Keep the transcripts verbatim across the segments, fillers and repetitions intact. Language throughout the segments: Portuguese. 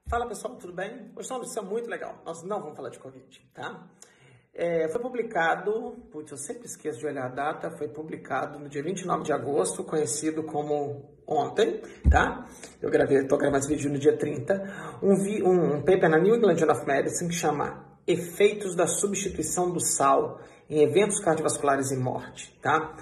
Fala pessoal, tudo bem? Hoje é uma notícia muito legal. Nós não vamos falar de Covid, tá? É, foi publicado, putz, eu sempre esqueço de olhar a data, foi publicado no dia vinte e nove de agosto, conhecido como ontem, tá? Eu gravei, tô gravando esse vídeo no dia trinta, um, vi, um, um paper na New England Journal of Medicine que chama Efeitos da substituição do sal em eventos cardiovasculares e morte, tá?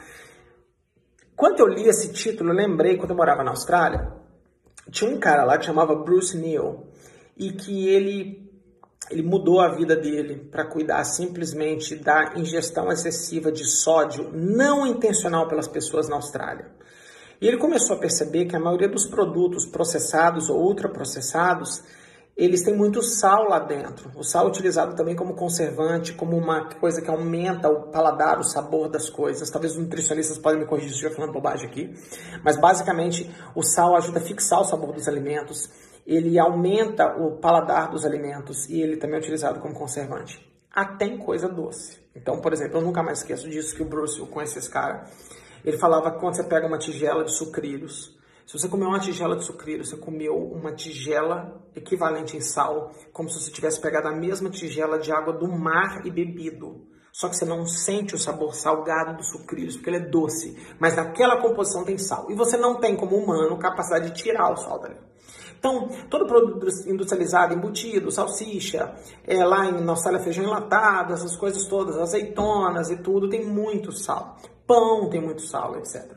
Quando eu li esse título, eu lembrei quando eu morava na Austrália, tinha um cara lá que chamava Bruce Neal e que ele, ele mudou a vida dele para cuidar simplesmente da ingestão excessiva de sódio não intencional pelas pessoas na Austrália. E ele começou a perceber que a maioria dos produtos processados ou ultraprocessados, eles têm muito sal lá dentro. O sal é utilizado também como conservante, como uma coisa que aumenta o paladar, o sabor das coisas. Talvez os nutricionistas podem me corrigir se eu estiver falando bobagem aqui. Mas basicamente o sal ajuda a fixar o sabor dos alimentos. Ele aumenta o paladar dos alimentos e ele também é utilizado como conservante. Até em coisa doce. Então, por exemplo, eu nunca mais esqueço disso que o Bruce, eu conheço esse cara. Ele falava que quando você pega uma tigela de sucrilhos, se você comeu uma tigela de sucrilhos, você comeu uma tigela equivalente em sal, como se você tivesse pegado a mesma tigela de água do mar e bebido. Só que você não sente o sabor salgado dos sucrilhos, porque ele é doce. Mas naquela composição tem sal. E você não tem, como humano, capacidade de tirar o sal dali. Então, todo produto industrializado, embutido, salsicha, é, lá em na Austrália feijão enlatado, essas coisas todas, azeitonas e tudo, tem muito sal. Pão tem muito sal, etcétera.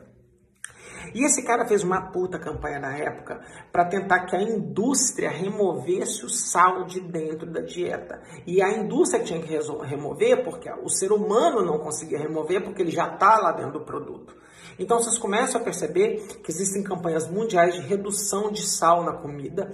E esse cara fez uma puta campanha na época para tentar que a indústria removesse o sal de dentro da dieta. E a indústria tinha que remover porque o ser humano não conseguia remover porque ele já está lá dentro do produto. Então vocês começam a perceber que existem campanhas mundiais de redução de sal na comida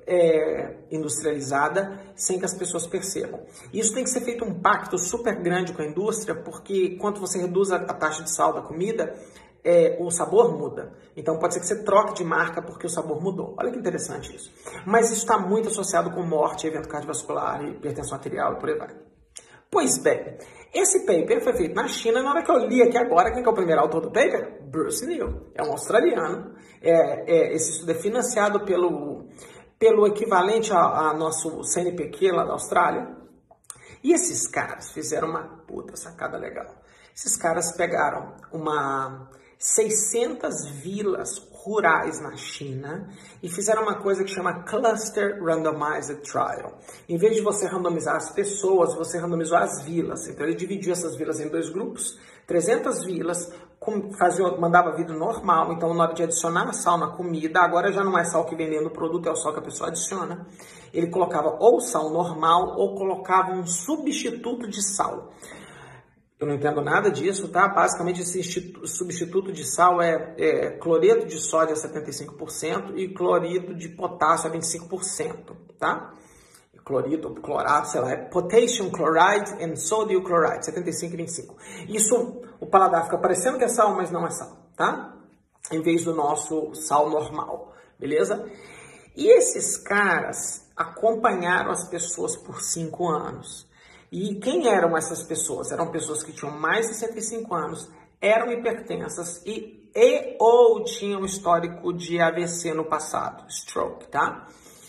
é, industrializada sem que as pessoas percebam. Isso tem que ser feito um pacto super grande com a indústria porque quando você reduz a, a taxa de sal da comida, É, o sabor muda. Então pode ser que você troque de marca porque o sabor mudou. Olha que interessante isso. Mas isso está muito associado com morte, evento cardiovascular, hipertensão arterial e por aí vai. Pois bem, esse paper foi feito na China. Na hora que eu li aqui agora, quem que é o primeiro autor do paper? Bruce Neal. É um australiano. É, é, esse estudo é financiado pelo, pelo equivalente a, a nosso C N P Q lá da Austrália. E esses caras fizeram uma puta sacada legal. Esses caras pegaram uma seiscentas vilas rurais na China e fizeram uma coisa que chama Cluster Randomized Trial. Em vez de você randomizar as pessoas, você randomizou as vilas. Então ele dividiu essas vilas em dois grupos, trezentas vilas, fazia, mandava vida normal. Então na hora de adicionar sal na comida, agora já não é sal que vem dentro do produto, é o sal que a pessoa adiciona. Ele colocava ou sal normal ou colocava um substituto de sal. Eu não entendo nada disso, tá? Basicamente, esse substituto de sal é, é cloreto de sódio a setenta e cinco por cento e cloreto de potássio a vinte e cinco por cento, tá? Clorido, clorato, sei lá, é potassium chloride and sodium chloride, setenta e cinco e vinte e cinco. Isso, o paladar fica parecendo que é sal, mas não é sal, tá? Em vez do nosso sal normal, beleza? E esses caras acompanharam as pessoas por cinco anos. E quem eram essas pessoas? Eram pessoas que tinham mais de sessenta e cinco anos, eram hipertensas e, e ou tinham histórico de A V C no passado, stroke, tá?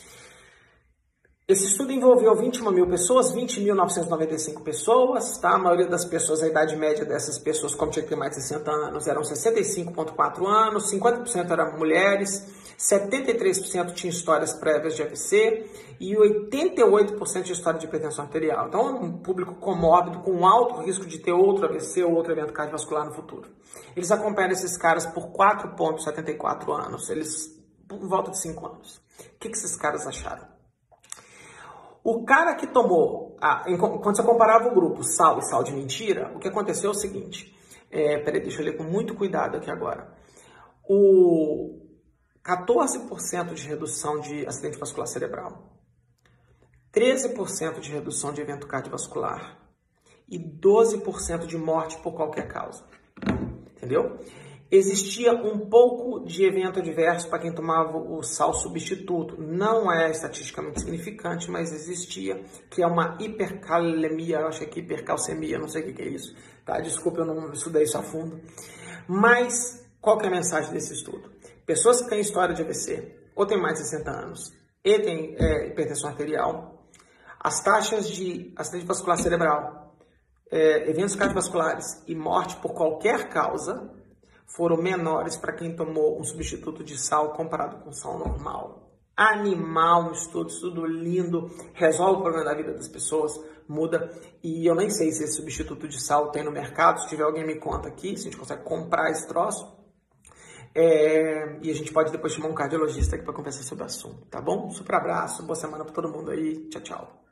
Esse estudo envolveu vinte e uma mil pessoas, vinte mil novecentas e noventa e cinco pessoas, tá? A maioria das pessoas, a idade média dessas pessoas, como tinha que ter mais de sessenta anos, eram sessenta e cinco vírgula quatro anos, cinquenta por cento eram mulheres, setenta e três por cento tinham histórias prévias de A V C e oitenta e oito por cento de história de hipertensão arterial. Então, é um público comórbido com alto risco de ter outro A V C ou outro evento cardiovascular no futuro. Eles acompanham esses caras por quatro vírgula setenta e quatro anos, eles por volta de cinco anos. O que, que esses caras acharam? O cara que tomou, ah, quando você comparava o grupo sal e sal de mentira, o que aconteceu é o seguinte, é, peraí, deixa eu ler com muito cuidado aqui agora. O quatorze por cento de redução de acidente vascular cerebral, treze por cento de redução de evento cardiovascular e doze por cento de morte por qualquer causa, entendeu? Existia um pouco de evento adverso para quem tomava o sal substituto. Não é estatisticamente significante, mas existia, que é uma hipercalemia, eu acho que é hipercalcemia, não sei o que é isso. Tá? Desculpa, eu não estudei isso a fundo. Mas qual que é a mensagem desse estudo? Pessoas que têm história de A V C ou têm mais de sessenta anos e tem é, hipertensão arterial. As taxas de acidente vascular cerebral, é, eventos cardiovasculares e morte por qualquer causa foram menores para quem tomou um substituto de sal comparado com sal normal. Animal, um estudo, estudo lindo, resolve o problema da vida das pessoas, muda. E eu nem sei se esse substituto de sal tem no mercado. Se tiver, alguém me conta aqui, se a gente consegue comprar esse troço. É, e a gente pode depois chamar um cardiologista aqui para conversar sobre o assunto, tá bom? Super abraço, boa semana para todo mundo aí, tchau, tchau.